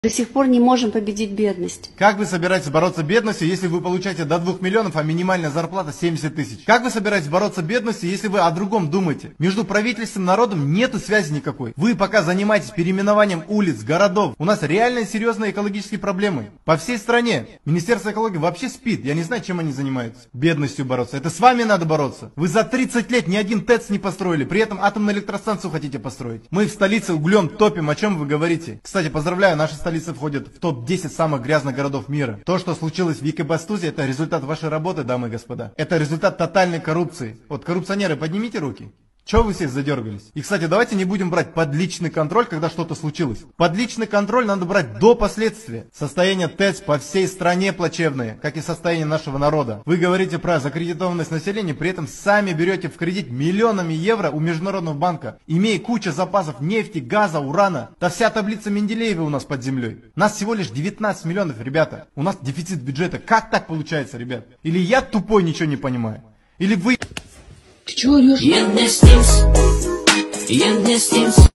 До сих пор не можем победить бедность. Как вы собираетесь бороться с бедностью, если вы получаете до 2 миллионов, а минимальная зарплата 70 тысяч? Как вы собираетесь бороться с бедностью, если вы о другом думаете? Между правительством и народом нету связи никакой. Вы пока занимаетесь переименованием улиц, городов. У нас реально серьезные экологические проблемы. По всей стране. Министерство экологии вообще спит. Я не знаю, чем они занимаются. Бедностью бороться. Это с вами надо бороться. Вы за 30 лет ни один ТЭЦ не построили. При этом атомную электростанцию хотите построить. Мы в столице углем топим. О чем вы говорите? Кстати, поздравляю, наша столица входит в топ-10 самых грязных городов мира. То, что случилось в Екибастузе, это результат вашей работы, дамы и господа. Это результат тотальной коррупции. Вот коррупционеры, поднимите руки. Чего вы все задергались? И, кстати, давайте не будем брать под личный контроль, когда что-то случилось. Под личный контроль надо брать до последствия. Состояние ТЭЦ по всей стране плачевное, как и состояние нашего народа. Вы говорите про закредитованность населения, при этом сами берете в кредит миллионами евро у Международного банка, имея кучу запасов нефти, газа, урана. Да вся таблица Менделеева у нас под землей. Нас всего лишь 19 миллионов, ребята. У нас дефицит бюджета. Как так получается, ребят? Или я тупой ничего не понимаю? Или вы... Ты чего орешь?